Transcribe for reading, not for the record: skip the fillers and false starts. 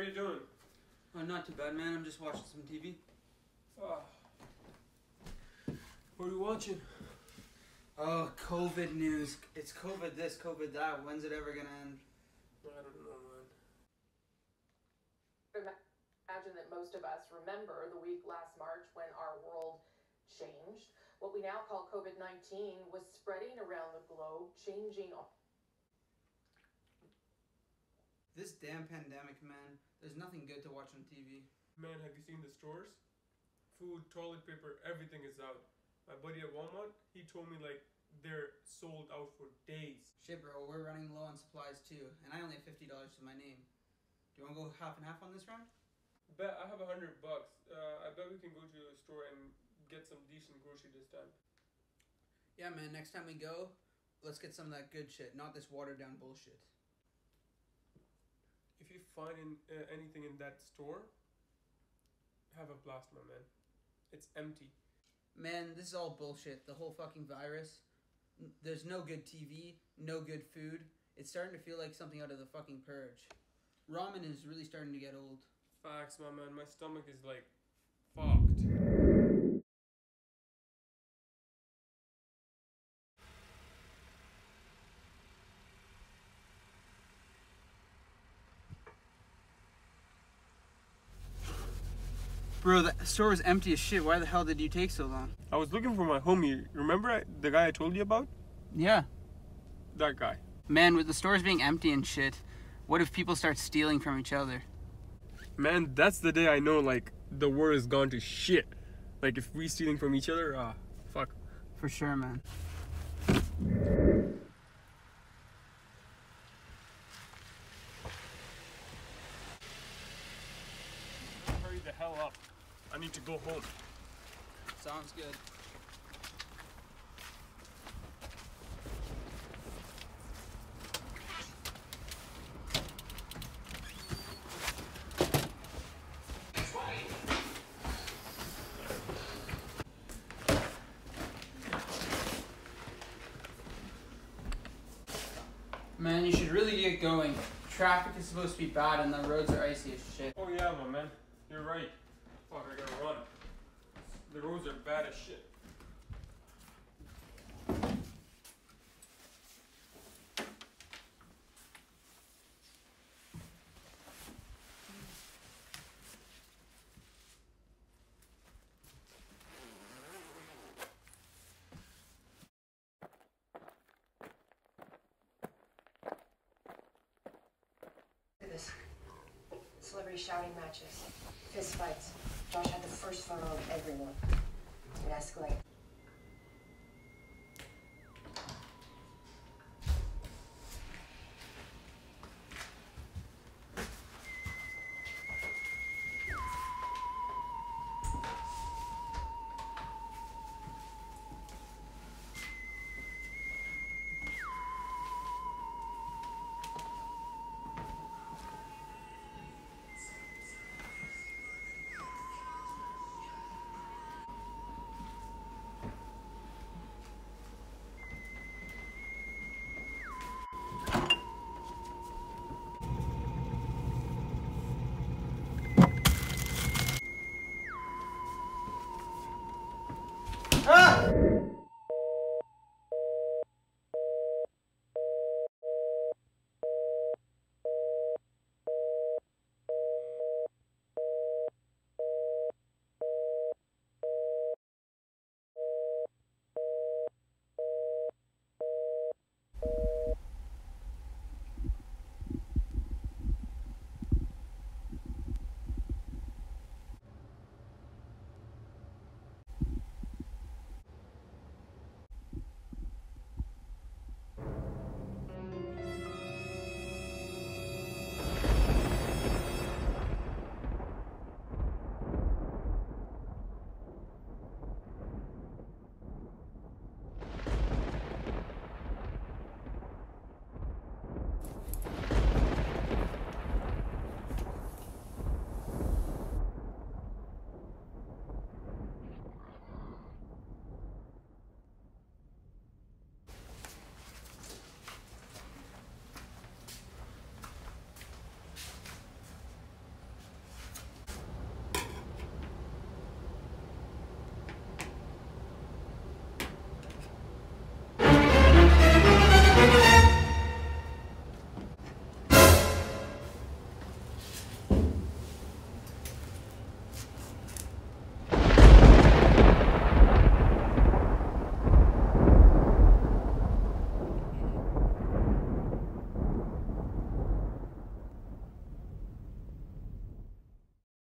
are you doing? Oh, not too bad, man. I'm just watching some TV. Oh. What are you watching? Oh, COVID news. It's COVID this, COVID that. When's it ever gonna end? I don't know, man. Imagine that most of us remember the week last March when our world changed. What we now call COVID-19 was spreading around the globe, changing. This damn pandemic, man. There's nothing good to watch on TV. Man, have you seen the stores? Food, toilet paper, everything is out. My buddy at Walmart, he told me like they're sold out for days. Shit, bro. We're running low on supplies too, and I only have $50 to my name. Do you want to go half and half on this round? Bet I have $100. I bet we can go to a store and get some decent grocery this time. Yeah, man. Next time we go, let's get some of that good shit, not this watered down bullshit. If you find anything in that store, have a blast, my man. It's empty. Man, this is all bullshit. The whole fucking virus. There's no good TV, no good food. It's starting to feel like something out of the fucking Purge. Ramen is really starting to get old. Facts, my man. My stomach is like fucked. Bro, the store was empty as shit. Why the hell did you take so long? I was looking for my homie. Remember the guy I told you about? Yeah. That guy. Man, with the stores being empty and shit, what if people start stealing from each other? Man, that's the day I know, like, the world has gone to shit. Like, if we stealing from each other, fuck. For sure, man. Hurry the hell up. I need to go home. Sounds good. Man, you should really get going. Traffic is supposed to be bad and the roads are icy as shit. Oh yeah, my man. You're right. Fuck, I gotta run. The roads are bad as shit. This. Celebrity shouting matches, fist fights. Josh had the first photo of everyone. It escalates.